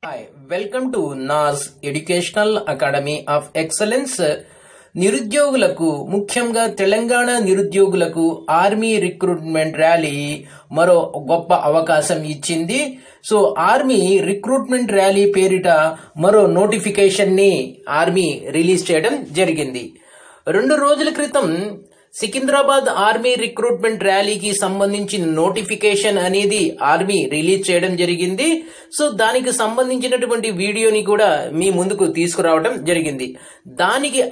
Hi, welcome to NAS Educational Academy of Excellence. నిరుద్యోగులకు ముఖ్యంగా తెలంగాణ నిరుద్యోగులకు ఆర్మీ రిక్రూట్మెంట్ ర్యాలీ మరో గొప్ప అవకాశం ఇచ్చింది. సో ఆర్మీ రిక్రూట్మెంట్ ర్యాలీ పేరిట మరో నోటిఫికేషన్ ని ఆర్మీ రిలీజ్ చేయడం జరిగింది. 2 రోజుల క్రితం సికింద్రాబాద్ ఆర్మీ రిక్రూట్మెంట్ ర్యాలీకి సంబంధించిన నోటిఫికేషన్ అనేది ఆర్మీ రిలీజ్ చేయడం జరిగింది. సో దానికి సంబంధించినటువంటి వీడియోని కూడా మీ ముందుకు తీసుకురావడం జరిగింది. దానికి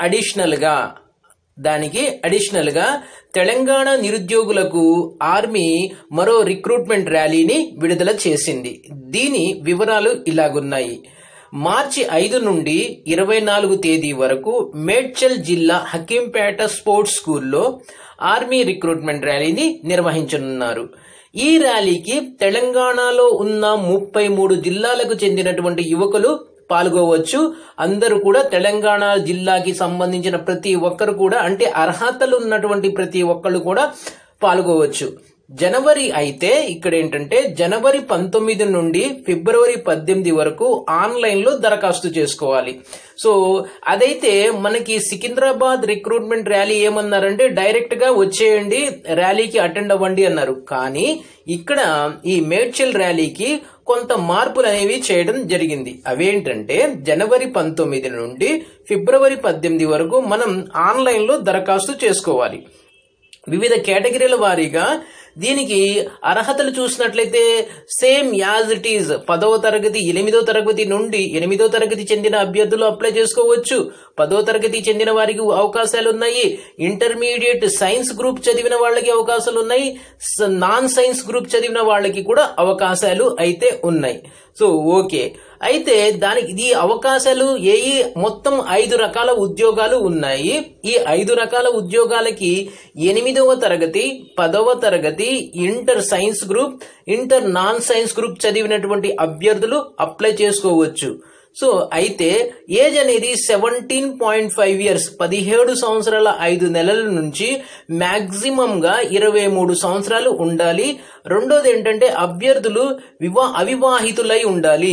అడిషనల్ గా తెలంగాణ నిరుద్యోగులకు ఆర్మీ మరో రిక్రూట్మెంట్ ర్యాలీని విడుదల చేసింది. దీని వివరాలు ఇలాగున్నాయి. మార్చి 5 నుండి 24 తేదీ వరకు మేడ్చల్ జిల్లా హకీంపేట స్పోర్ట్స్ స్కూల్లో ఆర్మీ రిక్రూట్మెంట్ ర్యాలీని నిర్వహించనున్నారు. ఈ ర్యాలీకి తెలంగాణలో ఉన్న 33 జిల్లాలకు చెందినటువంటి యువకులు పాల్గొవచ్చు. అందరూ కూడా తెలంగాణ జిల్లాకి సంబంధించిన ప్రతి ఒక్కరు కూడా, అంటే అర్హతలు ఉన్నటువంటి ప్రతి ఒక్కరు కూడా పాల్గొవచ్చు. జనవరి అయితే ఇక్కడ ఏంటంటే జనవరి 19 నుండి ఫిబ్రవరి 18 వరకు ఆన్లైన్ లో దరఖాస్తు చేసుకోవాలి. సో అదైతే మనకి సికింద్రాబాద్ రిక్రూట్మెంట్ ర్యాలీ ఏమన్నారంటే డైరెక్ట్ గా వచ్చేయండి, ర్యాలీకి అటెండ్ అవ్వండి అన్నారు. కానీ ఇక్కడ ఈ మేడ్చల్ ర్యాలీకి కొంత మార్పులు అనేవి చేయడం జరిగింది. అవేంటంటే జనవరి 19 నుండి ఫిబ్రవరి 18 వరకు మనం ఆన్లైన్ లో దరఖాస్తు చేసుకోవాలి. వివిధ కేటగిరీల వారీగా దీనికి అర్హతలు చూసినట్లయితే సేమ్ యాజ్ ఇట్ ఈజ్ 10వ తరగతి 8వ తరగతి నుండి 8వ తరగతి చెందిన అభ్యర్థులు అప్లై చేసుకోవచ్చు. 10వ తరగతి చెందిన వారికి అవకాశాలు ఉన్నాయి. ఇంటర్మీడియట్ సైన్స్ గ్రూప్ చదివిన వాళ్ళకి అవకాశాలు ఉన్నాయి. నాన్ సైన్స్ గ్రూప్ చదివిన వాళ్ళకి కూడా అవకాశాలు అయితే ఉన్నాయి. సో ఓకే, అయితే దానికి ఈ అవకాశాలు మొత్తం 5 రకాల ఉద్యోగాలు ఉన్నాయి. ఈ 5 రకాల ఉద్యోగాలకి 8వ తరగతి 10వ తరగతి inter science group, inter non science group చదివినటువంటి అభ్యర్థులు అప్లై చేసుకోవచ్చు. సో అయితే ఏజ్ అనేది 17.5 ఇయర్స్ 17 సంవత్సరాల 5 నెలల నుంచి మాక్సిమం గా 23 సంవత్సరాలు ఉండాలి. రెండోది ఏంటంటే అభ్యర్థులు అవివాహితులై ఉండాలి.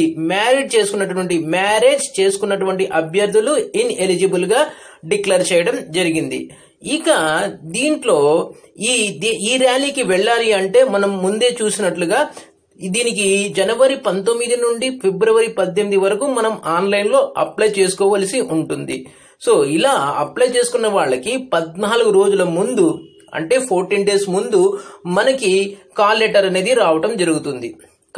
మ్యారేజ్ చేసుకున్నటువంటి అభ్యర్థులు ఇన్ ఎలిజిబుల్ గా డిక్లేర్ చేయడం జరిగింది. ఇక దీంట్లో ఈ ర్యాలీకి వెళ్ళాలి అంటే మనం ముందే చూసినట్లుగా దీనికి జనవరి 19 నుండి ఫిబ్రవరి 18 వరకు మనం ఆన్లైన్ లో అప్లై చేసుకోవలసి ఉంటుంది. సో ఇలా అప్లై చేసుకున్న వాళ్ళకి 14 రోజుల ముందు, అంటే 14 డేస్ ముందు మనకి కాల్ లెటర్ అనేది రావటం జరుగుతుంది.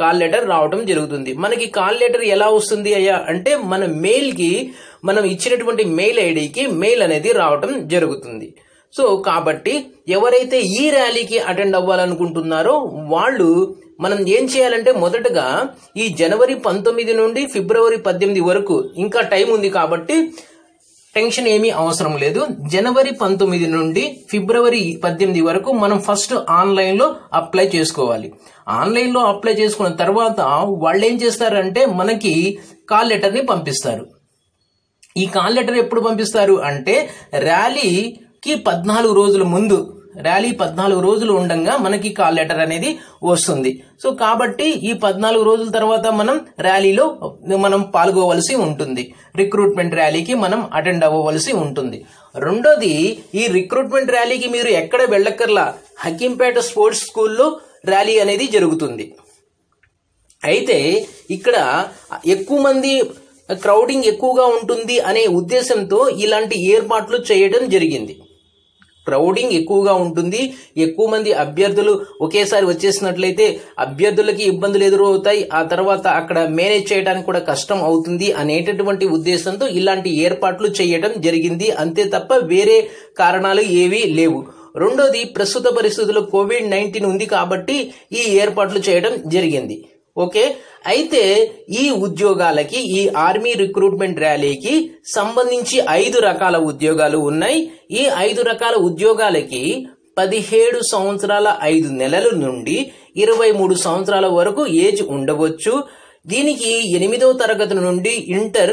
మనకి కాల్ లెటర్ ఎలా వస్తుంది అయ్యా అంటే మన మెయిల్ కి, మనం ఇచ్చినటువంటి మెయిల్ ఐడికి మెయిల్ అనేది రావటం జరుగుతుంది. సో కాబట్టి ఎవరైతే ఈ ర్యాలీకి అటెండ్ అవ్వాలనుకుంటున్నారో వాళ్ళు మనం ఏం చేయాలంటే మొదటగా ఈ జనవరి 19 నుండి ఫిబ్రవరి 18 వరకు ఇంకా టైం ఉంది కాబట్టి టెన్షన్ ఏమీ అవసరం లేదు. జనవరి 19 నుండి ఫిబ్రవరి 18 వరకు మనం ఫస్ట్ ఆన్లైన్ లో అప్లై చేసుకోవాలి. ఆన్లైన్ లో అప్లై చేసుకున్న తర్వాత వాళ్ళు ఏం చేస్తారంటే మనకి కాల్ లెటర్ ని పంపిస్తారు. ఈ కాల్ లెటర్ ఎప్పుడు పంపిస్తారు అంటే ర్యాలీకి 14 రోజుల ముందు, ర్యాలీ 14 రోజులు ఉండగా మనకి కాల్ లెటర్ అనేది వస్తుంది. సో కాబట్టి ఈ 14 రోజుల తర్వాత మనం ర్యాలీలో పాల్గొవలసి ఉంటుంది. రిక్రూట్మెంట్ ర్యాలీకి మనం అటెండ్ అవ్వవలసి ఉంటుంది. రెండోది, ఈ రిక్రూట్మెంట్ ర్యాలీకి మీరు ఎక్కడ వెళ్ళక్కర్లా, హకీంపేట స్పోర్ట్స్ స్కూల్లో ర్యాలీ అనేది జరుగుతుంది. అయితే ఇక్కడ ఎక్కువ మంది క్రౌడింగ్ ఎక్కువగా ఉంటుంది అనే ఉద్దేశంతో ఇలాంటి ఏర్పాట్లు చేయడం జరిగింది. క్రౌడింగ్ ఎక్కువగా ఉంటుంది, ఎక్కువ మంది అభ్యర్థులు ఒకేసారి వచ్చేసినట్లయితే అభ్యర్థులకి ఇబ్బందులు ఎదురవుతాయి, ఆ తర్వాత అక్కడ మేనేజ్ చేయడానికి కూడా కష్టం అవుతుంది అనేటటువంటి ఉద్దేశంతో ఇలాంటి ఏర్పాట్లు చేయడం జరిగింది. అంతే తప్ప వేరే కారణాలు ఏవీ లేవు. రెండోది, ప్రస్తుత పరిస్థితుల్లో COVID-19 ఉంది కాబట్టి ఈ ఏర్పాట్లు చేయడం జరిగింది. ఓకే, అయితే ఈ ఉద్యోగాలకి, ఈ ఆర్మీ రిక్రూట్మెంట్ ర్యాలీకి సంబంధించి 5 రకాల ఉద్యోగాలు ఉన్నాయి. ఈ 5 రకాల ఉద్యోగాలకి 17 సంవత్సరాల 5 నెలల నుండి 23 సంవత్సరాల వరకు ఏజ్ ఉండవచ్చు. దీనికి 8వ తరగతి నుండి ఇంటర్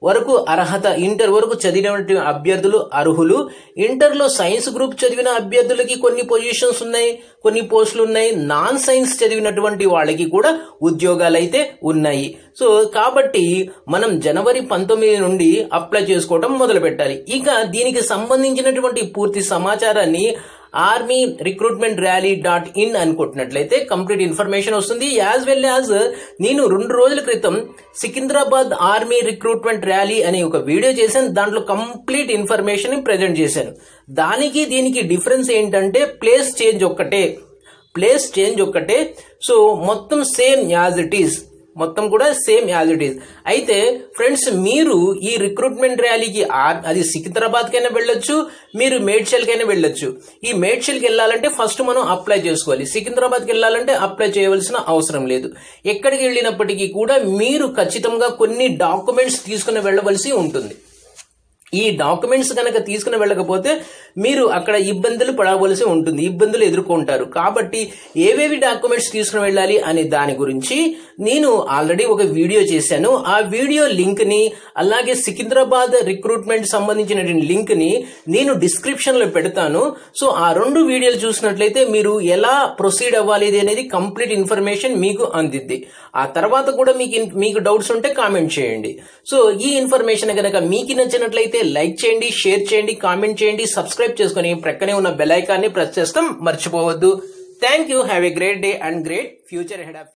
వరకు అర్హత, ఇంటర్ వరకు చదివినటువంటి అభ్యర్థులు అర్హులు. ఇంటర్లో సైన్స్ గ్రూప్ చదివిన అభ్యర్థులకి కొన్ని పొజిషన్స్ ఉన్నాయి, కొన్ని పోస్టులు ఉన్నాయి. నాన్ సైన్స్ చదివినటువంటి వాళ్ళకి కూడా ఉద్యోగాలు అయితే ఉన్నాయి. సో కాబట్టి మనం జనవరి 19 నుండి అప్లై చేసుకోవడం మొదలు పెట్టాలి. ఇక దీనికి సంబంధించినటువంటి పూర్తి సమాచారాన్ని ఆర్మీ రిక్రూట్మెంట్ ర్యాలీ.in అని కొట్టినట్లయితే కంప్లీట్ ఇన్ఫర్మేషన్ వస్తుంది. యాజ్ వెల్ యాజ్ నేను 2 రోజుల క్రితం సికింద్రాబాద్ ఆర్మీ రిక్రూట్మెంట్ ర్యాలీ అనే ఒక వీడియో చేశాను. దాంట్లో కంప్లీట్ ఇన్ఫర్మేషన్ ప్రెజెంట్ చేశాను. దానికి దీనికి డిఫరెన్స్ ఏంటంటే ప్లేస్ చేంజ్ ఒక్కటే. సో మొత్తం సేమ్ యాజ్ ఇట్ ఈస్, మొత్తం కూడా సేమ్ యాజ్ ఇట్ ఈస్. అయితే ఫ్రెండ్స్, మీరు ఈ రిక్రూట్మెంట్ ర్యాలీకి అది సికింద్రాబాద్ కైనా వెళ్ళొచ్చు, మీరు మేడ్చల్ కైనా వెళ్ళొచ్చు. ఈ మేడ్చల్కి వెళ్ళాలంటే ఫస్ట్ మనం అప్లై చేసుకోవాలి. సికింద్రాబాద్కి వెళ్ళాలంటే అప్లై చేయవలసిన అవసరం లేదు. ఎక్కడికి వెళ్ళినప్పటికీ కూడా మీరు ఖచ్చితంగా కొన్ని డాక్యుమెంట్స్ తీసుకుని వెళ్ళవలసి ఉంటుంది. ఈ డాక్యుమెంట్స్ కనుక తీసుకుని వెళ్ళకపోతే మీరు అక్కడ ఇబ్బందులు పడవలసి ఉంటుంది, ఇబ్బందులు ఎదుర్కొంటారు. కాబట్టి ఏవేవి డాక్యుమెంట్స్ తీసుకుని వెళ్ళాలి అనే దాని గురించి నేను ఆల్రెడీ ఒక వీడియో చేశాను. ఆ వీడియో లింక్ ని, అలాగే సికింద్రాబాద్ రిక్రూట్మెంట్ సంబంధించిన లింక్ ని నేను డిస్క్రిప్షన్ లో పెడతాను. సో ఆ 2 వీడియోలు చూసినట్లయితే మీరు ఎలా ప్రొసీడ్ అవ్వాలి అనేది కంప్లీట్ ఇన్ఫర్మేషన్ మీకు అందిద్ది. ఆ తర్వాత కూడా మీకు డౌట్స్ ఉంటే కామెంట్ చేయండి. సో ఈ ఇన్ఫర్మేషన్ కనుక మీకు నచ్చినట్లయితే లైక్ చేయండి, షేర్ చేయండి, కామెంట్ చేయండి, సబ్స్క్రైబ్ చేసుకుని ప్రక్కనే ఉన్న బెల్ ఐకాన్ని ప్రెస్ చేస్తాం మర్చిపోవద్దు. Thank you. Have a great day and great future ahead of